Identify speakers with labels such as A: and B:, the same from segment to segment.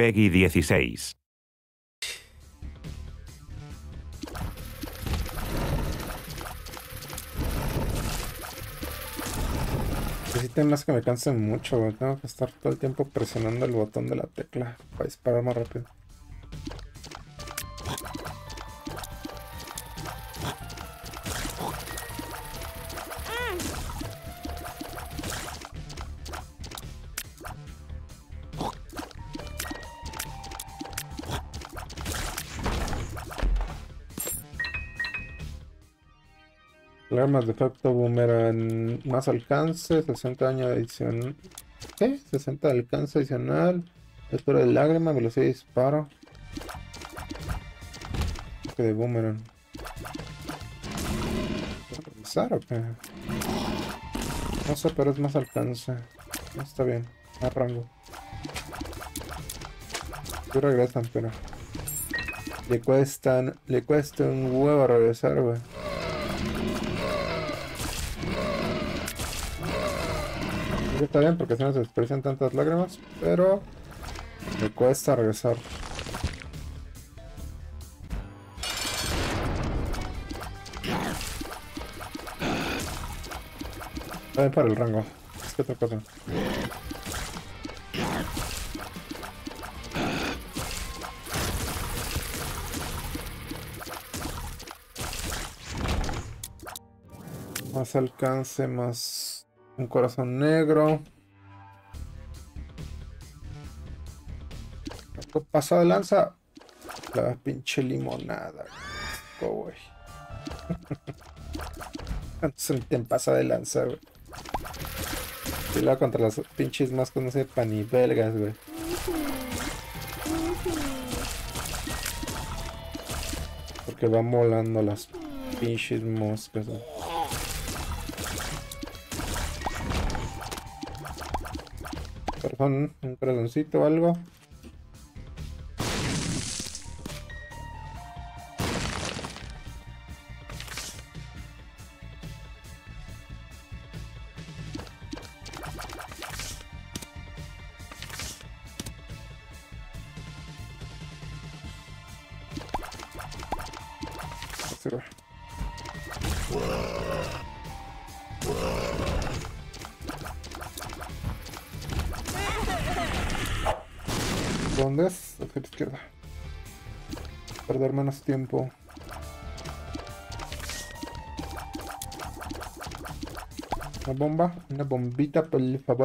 A: Peggy 16.
B: Necesito más que me cansen mucho, güey. Tengo que estar todo el tiempo presionando el botón de la tecla para disparar más rápido. Armas de efecto boomerang, más alcance, 60 daño adicional. ¿Qué? 60 de alcance adicional. Altura de lágrima, velocidad de disparo. ¿Qué de boomerang? ¿Puedo revisar o qué? No sé, pero es más alcance. Está bien, más rango. Sí regresan, pero le cuesta un huevo regresar, güey. Está bien porque si no se desprecian tantas lágrimas, pero me cuesta regresar. Está bien para el rango. Es que otra cosa. Más alcance, más un corazón negro. Pasado de lanza. La pinche limonada. Güey. Se te pasa de lanza, güey. Y luego contra las pinches moscas no se panibelgas, güey. Porque van volando las pinches moscas, güey. Perdón, un corazoncito o algo. Sirve. ¿Dónde es? Hacia la izquierda. Perder menos tiempo. Una bomba, una bombita por favor.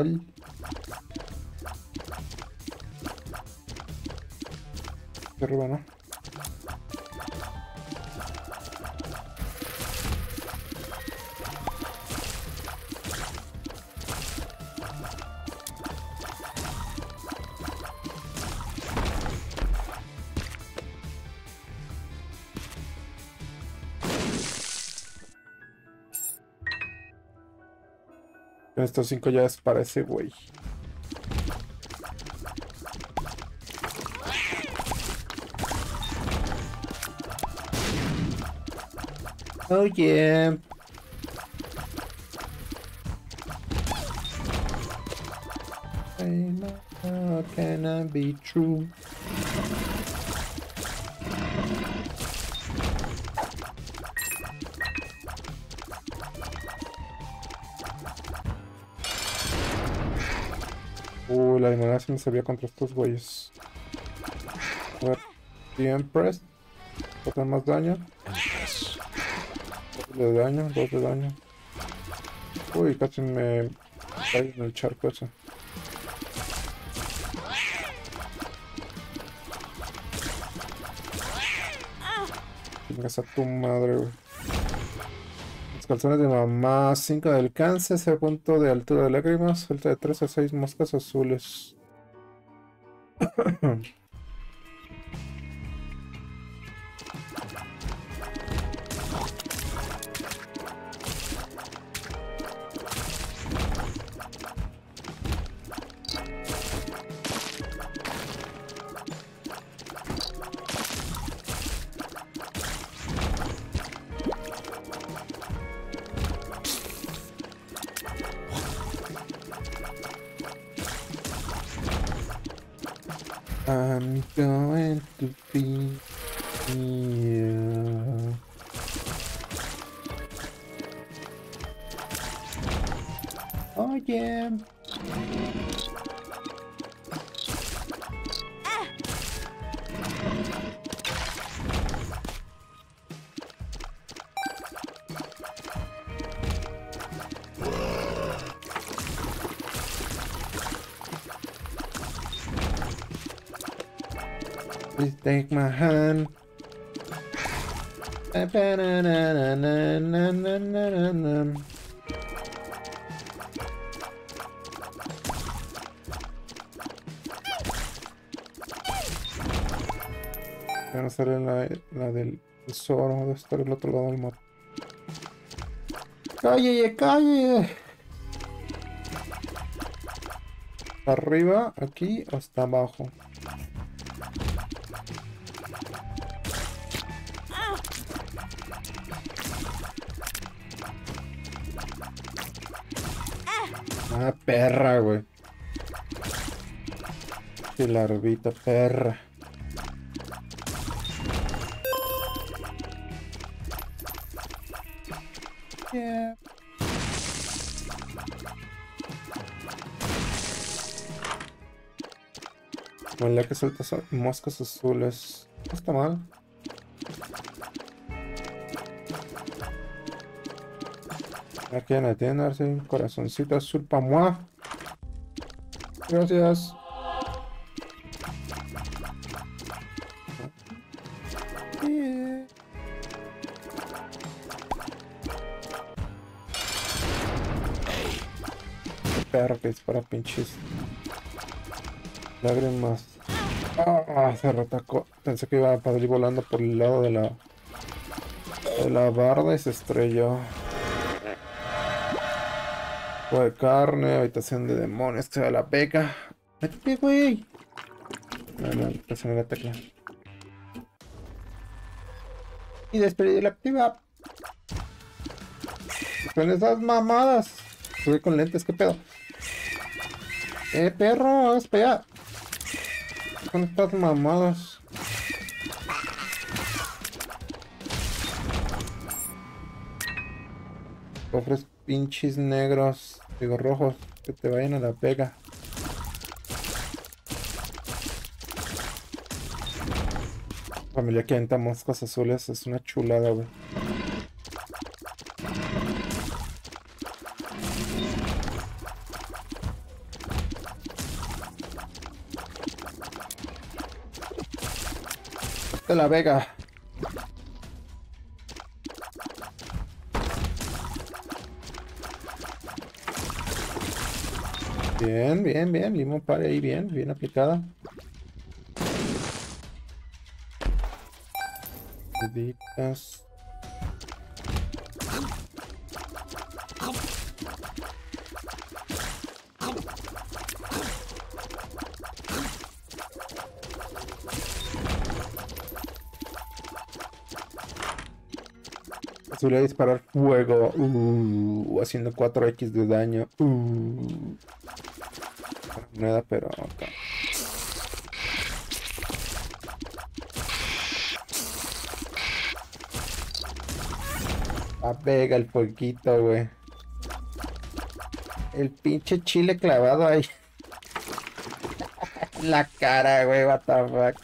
B: Arriba, ¿no? Con estos 5 ya es para ese güey. Oh yeah. I know how can I be true? La limonada se me sabía contra estos güeyes. A ver, The Empress. Hacer más daño. 2 de daño, 2 de daño. Uy, casi me caí en el charco ese. Chingas a tu madre, güey. Los calzones de mamá, 5 de alcance, 0 punto de altura de lágrimas, suelta de 3 a 6 moscas azules. I'm going to be here. Oh yeah. Please take my hand. Ya no sale la del tesoro, debe estar el otro lado del mapa. ¡Calle, calle! ¿Arriba, aquí o está abajo? Ah, perra, güey. Qué larvita, perra. Yeah. Huele que suelta moscas azules. No está mal. Aquí en la tienda, a ver si hay un corazoncito azul para moi. Gracias. Yeah. Qué perro que dispara pinches lágrimas. Ah, se retacó. Pensé que iba a salir volando por el lado de la barda y se estrelló. De carne, habitación de demonios, que se va la beca. ¡Métete, güey! No, presioné la tecla. Y despedí la activa. Con esas mamadas. Estoy con lentes, ¿qué pedo? Perro, espera. Con estas mamadas. Cofres pinches negros, digo rojos, que te vayan a la pega. Familia que avienta moscas azules es una chulada, güey. De la Vega. Bien, bien, bien. Limón pare ahí, bien, bien aplicada. Deditas. Suele disparar fuego. Haciendo 4x de daño. Nada, pero acá. Pega el fueguito, güey. El pinche chile clavado ahí. La cara, güey, what the fuck.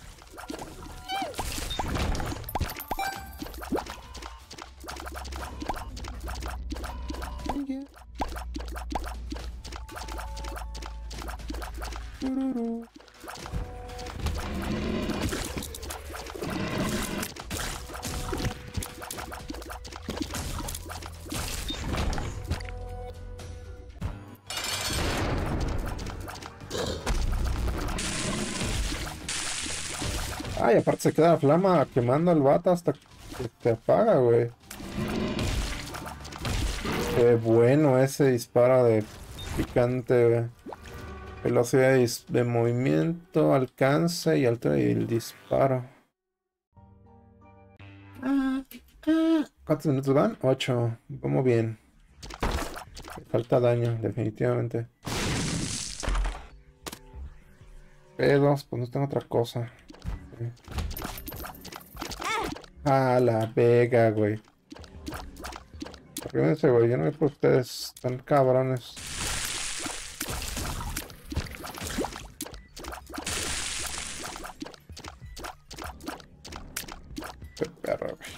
B: Ay, aparte se queda la flama quemando al vato hasta que se apaga, güey. Qué bueno ese disparo de picante, güey. Velocidad de movimiento, alcance y altura y el disparo. ¿Cuántos minutos van? 8. Vamos bien. Falta daño, definitivamente. Ok, pedos, pues no tengo otra cosa. Ah, la Vega, güey. Arrímense, güey, yo no voy por ustedes, están cabrones. Qué perro, güey.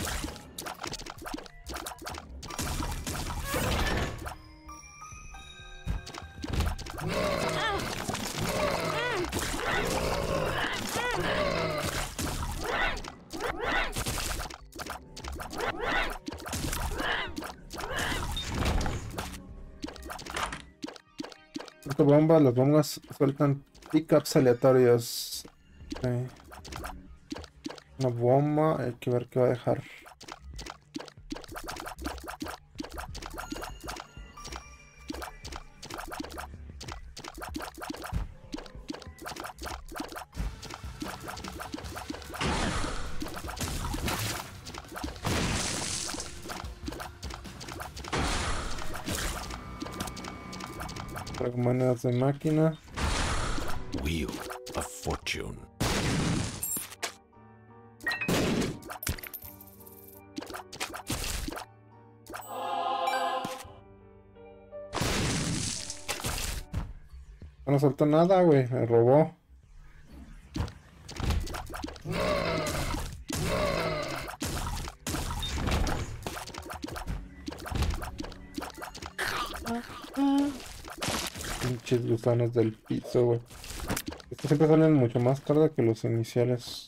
B: Bombas, las bombas sueltan pickups aleatorios. Okay. Una bomba, hay que ver qué va a dejar. Monedas de máquina.
A: Wheel of Fortune.
B: No soltó nada, güey, me robó. Pinches gusanos del piso, güey. Estos siempre salen mucho más tarde que los iniciales.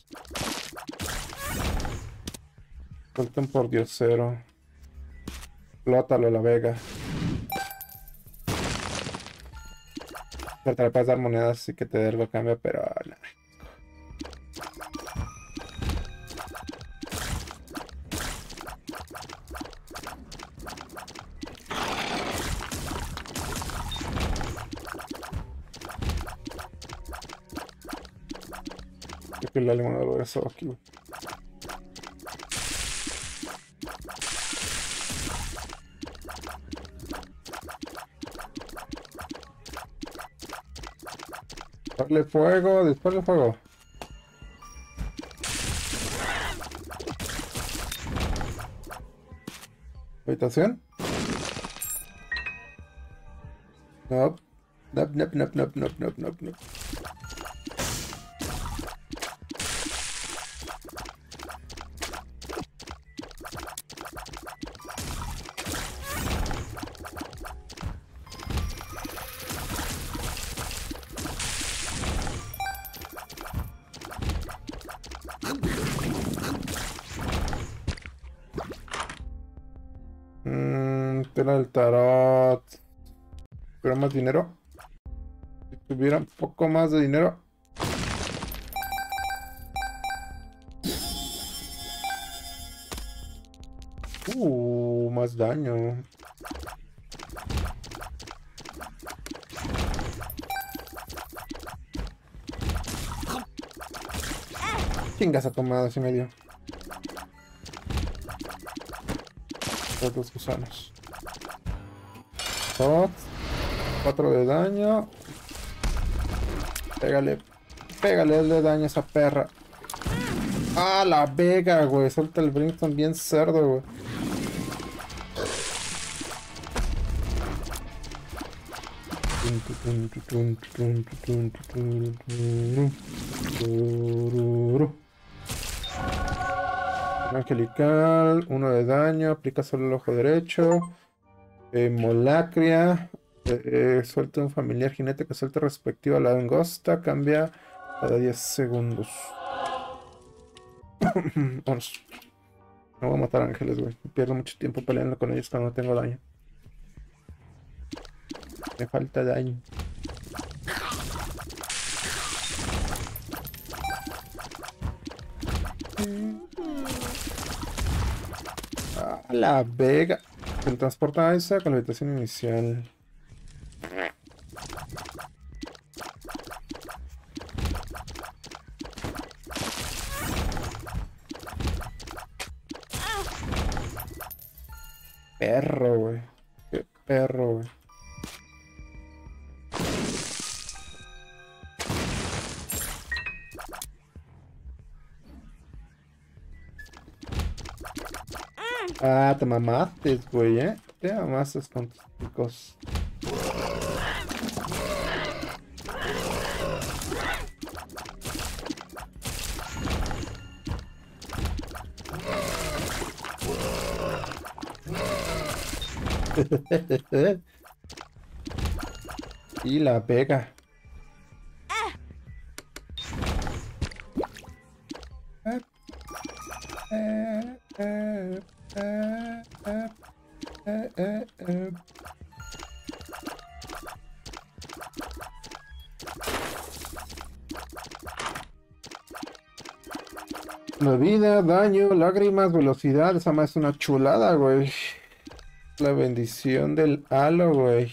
B: Suelten por diosero. Flótalo, la Vega. Te puedes dar monedas y que te dé algo a cambio, pero no. Creo que la limonada lo hubiera aquí, güey. Disparle fuego, disparle fuego. ¿Habitación? Nope. Nope, nope, nope, nope, nope, nope, nope, nope. Tela del tarot. ¿Pero más dinero? Si tuviera un poco más de dinero. Más daño. Chingas a tomada así medio. Los gusanos. 4 de daño. Pégale. Pégale de daño a esa perra. Ah, la Vega, güey. Suelta el Brimstone bien cerdo, güey. Angelical, 1 de daño, aplica solo el ojo derecho. Molacria, suelta un familiar jinete que suelta respectivo a la langosta, cambia cada 10 segundos. Vamos. No voy a matar ángeles, güey. Pierdo mucho tiempo peleando con ellos cuando no tengo daño. Me falta daño. A la Vega. Se transporta a esa con la habitación inicial. Perro, güey. Qué perro, güey. Ah, te mamaste, güey, Te mamaste con tus picos. Y la pega. La vida, daño, lágrimas, velocidad. Esa más es una chulada, güey. La bendición del halo, güey.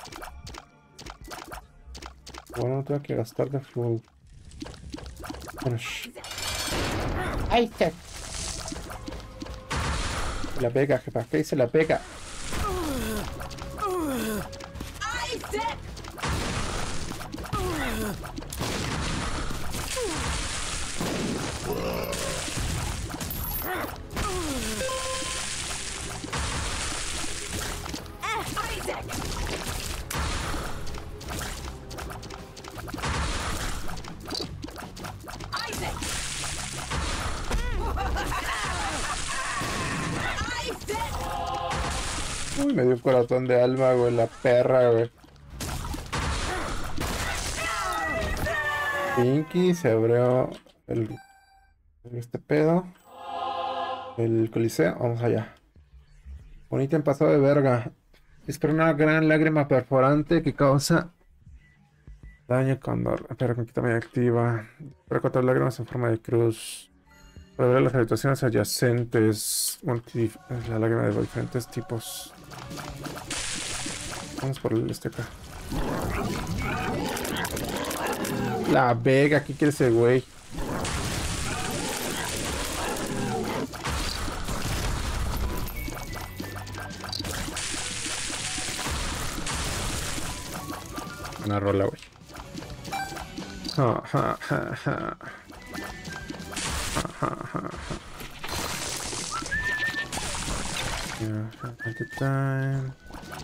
B: Bueno, no tengo que gastar de full. Bueno, ¡ay, qué! La pega, jefa. ¿Qué dice la pega? Uy, me dio un corazón de alma, güey, la perra, güey. Pinky se abrió este pedo. El coliseo, vamos allá. Un ítem pasado de verga. Dispara una gran lágrima perforante que causa daño cuando... Espera, me quita media activa. Dispara 4 lágrimas en forma de cruz. Para ver las habitaciones adyacentes. La lágrima de diferentes tipos. Vamos por el acá. La Vega, ¿qué quiere ese güey? Una rola, güey. Time.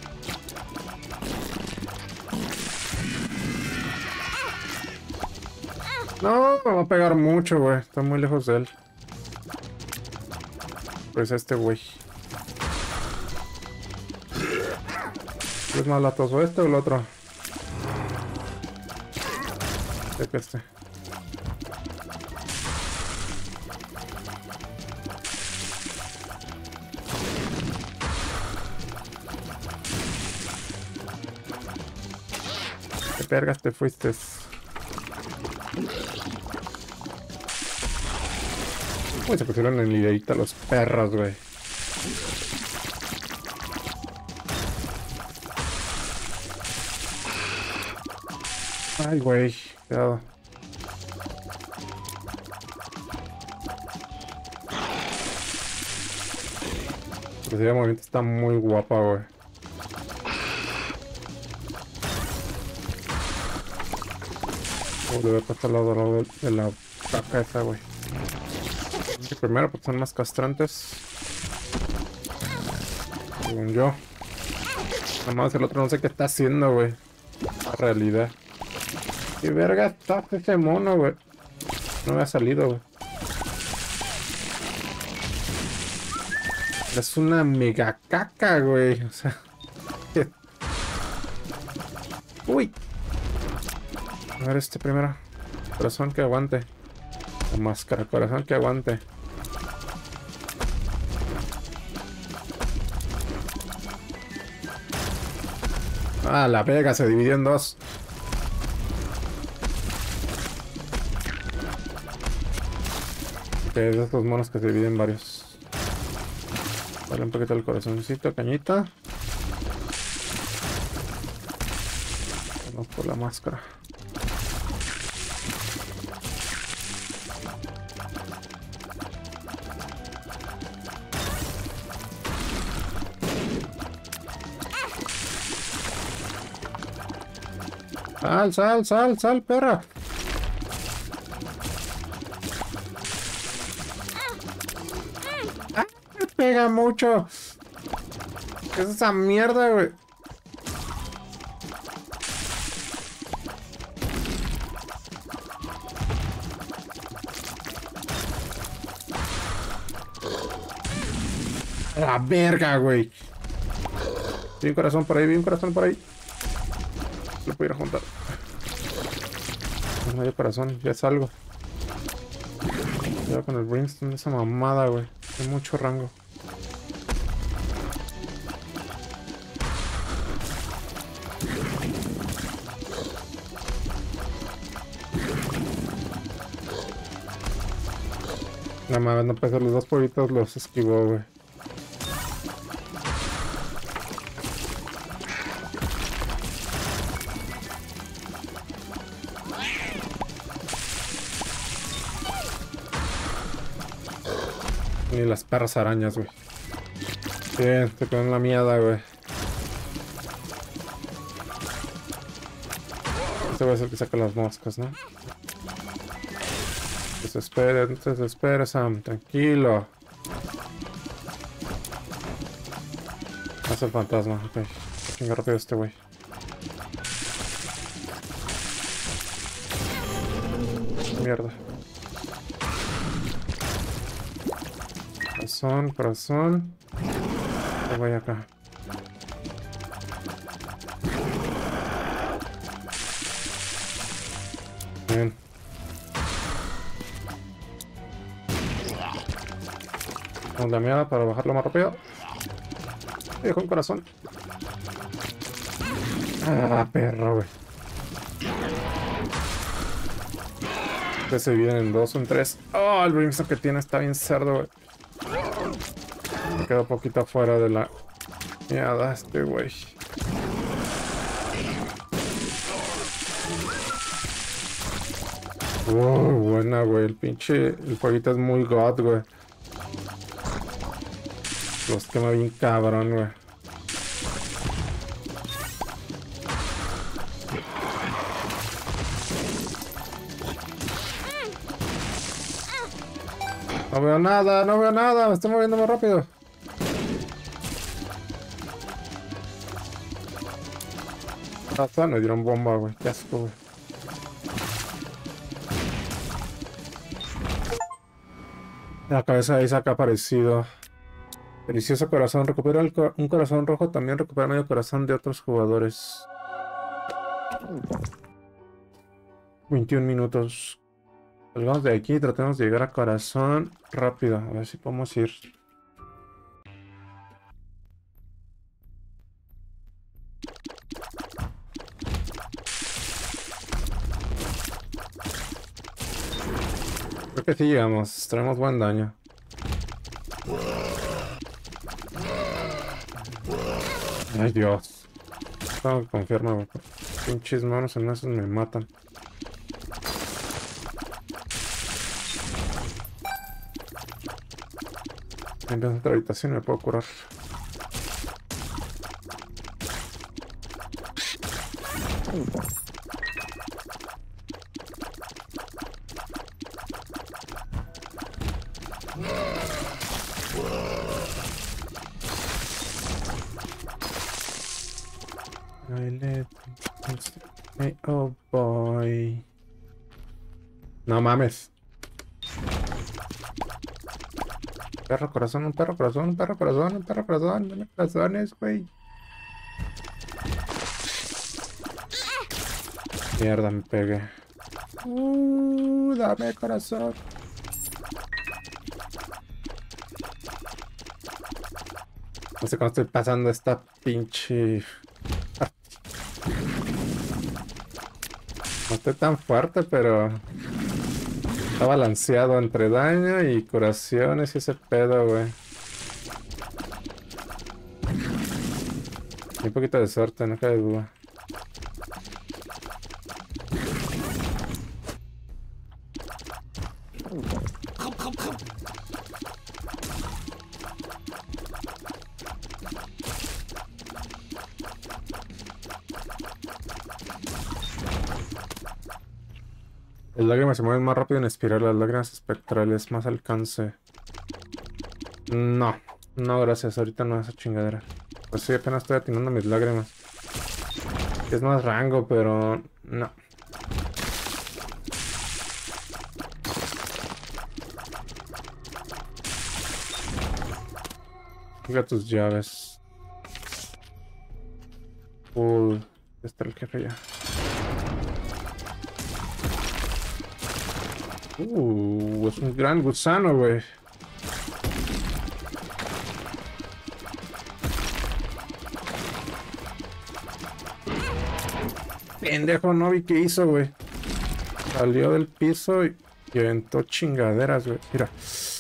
B: No, me va a pegar mucho, güey. Está muy lejos de él. Pues este güey. ¿Es más latoso este o el otro? Sé que este. ¿Qué vergas te fuiste? Uy, se pusieron en liderita los perros, güey. Ay, güey, cuidado. La velocidad de movimiento está muy guapa, güey. Debe pasar al lado de la caca esa, güey. Primero, porque son más castrantes. Según yo. Nomás el otro no sé qué está haciendo, güey. La realidad. ¿Qué verga está ese mono, güey? No me ha salido, güey. Es una mega caca, güey. O sea. Uy. A ver este primero. Corazón que aguante. La máscara, corazón que aguante. Ah, la pega se dividió en dos. Ok, de estos monos que se dividen en varios. Dale un poquito el corazoncito, cañita. Vamos por la máscara. Sal, sal, sal, sal, perra. pega mucho! ¿Qué es esa mierda, güey? La verga, güey. Vi un corazón por ahí, vi un corazón por ahí. Lo puedo ir a juntar. No hay corazón, ya salgo. Cuidado con el Brimstone, esa mamada, güey. Hay mucho rango. No mames, no pesa, los dos pollitos los esquivó, güey. Y las perras arañas, güey. Bien, te quedó en la mierda, güey. Este va a ser el que saca las moscas, ¿no? Se desespera, Sam. Tranquilo. Hace el fantasma, ok. Venga rápido este güey. Mierda. Corazón, corazón. Ahí voy acá. Bien. Vamos la mierda para bajarlo más rápido. Y dejo un corazón. Ah, perro, güey. Que se dividen en 2 o en 3. Oh, el Brimstone que tiene está bien cerdo, güey. Me quedo un poquito afuera de la mierda este güey. Buena, güey. El pinche... El jueguito es muy god, güey. Los quema bien cabrón, güey. No veo nada, no veo nada. Me estoy moviendo más rápido. Hasta me dieron bomba, güey. Qué asco, güey. La cabeza de Isaac ha aparecido. Delicioso corazón. Recupera un corazón rojo. También recupera medio corazón de otros jugadores. 21 minutos. Salgamos de aquí. Tratemos de llegar a corazón rápido. A ver si podemos ir. Creo que sí llegamos. Traemos buen daño. Ay, Dios. Tengo que confiarme, güey. Pinches manos en esos me matan. Empiezo a otra habitación y me puedo curar. Oh boy. No mames. Perro corazón, un perro corazón, un perro corazón, un perro corazón. Dame corazones, güey. Mierda, me pegué. Dame corazón. No sé cómo estoy pasando esta pinche... No estoy tan fuerte, pero... Está balanceado entre daño y curaciones y ese pedo, güey. Y un poquito de suerte, no cabe duda. Las lágrimas se mueven más rápido en espiral, las lágrimas espectrales, más alcance. No, No, gracias, ahorita no esa chingadera. Pues sí, apenas estoy atinando mis lágrimas. Es más rango, pero no. Mira tus llaves. Está el jefe ya. Es un gran gusano, güey. Pendejo, no vi qué hizo, güey. Salió del piso y aventó chingaderas, güey. Mira.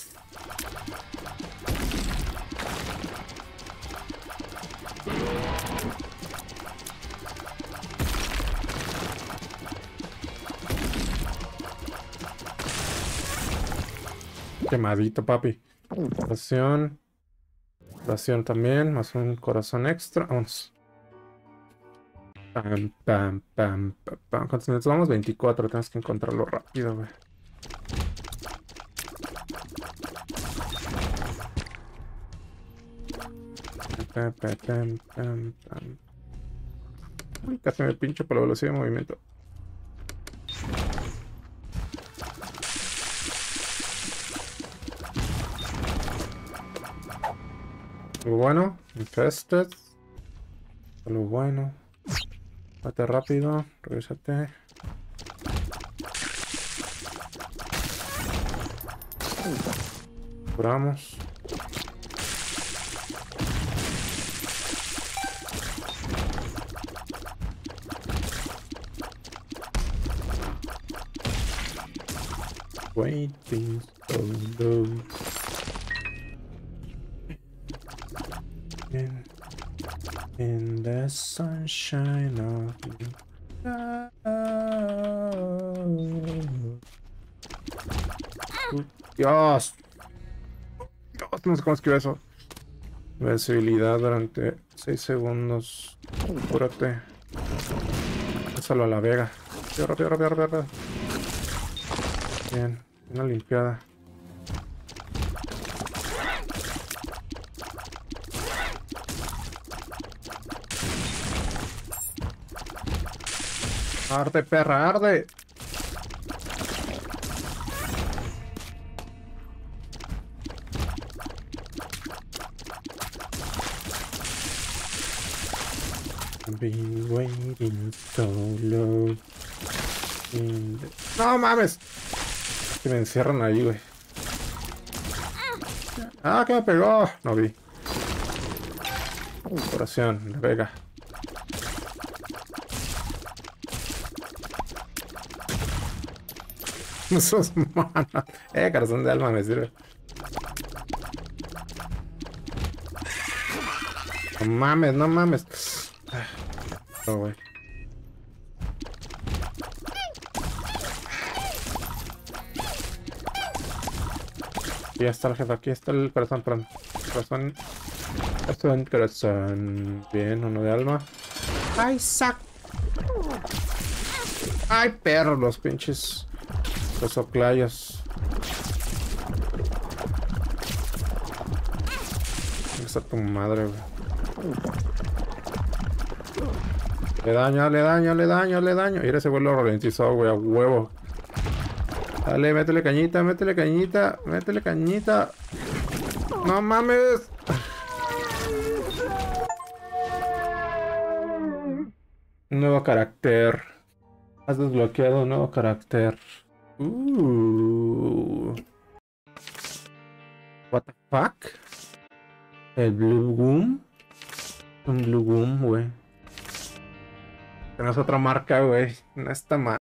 B: Quemadito, papi. Ración. Ración también. Más un corazón extra. Vamos. Pam, pam, pam, pam, pam. ¿Cuántos minutos vamos? 24. Tenemos que encontrarlo rápido, güey. Pam, pam, pam, pam, pam. Uy, casi me pincho por la velocidad de movimiento. Lo bueno, infested. Lo bueno. Vete rápido, regresate. Curamos. Waiting so low. In the sunshine of you. Dios. Dios, no sé cómo escribir eso. Invencibilidad durante 6 segundos. Cúrate. Pásalo a la vega. Rápido, rápido, rápido, rápido. Bien, una limpiada. Arde, perra, arde. I've been waiting so long. No mames. Que me encierran ahí, güey. Ah, que me pegó. No vi. Oración, la vega. Sos manos. Corazón de alma me sirve. No mames, no mames. No, güey. Aquí está el jefe, aquí está el corazón, perdón. Corazón. Corazón, corazón. Bien, uno de alma. ¡Ay, sac! ¡Ay, perro! Los pinches. Los oclayos. Está tu madre, güey. Le daño, le daño, le daño, le daño. Mira, ese güey lo ralentizó, güey, a huevo. Dale, métele cañita, métele cañita, métele cañita. No mames. Nuevo carácter. Has desbloqueado un nuevo carácter. What the fuck? El Blue Boom. Un Blue Boom, güey. Tenemos otra marca, güey. No está mal.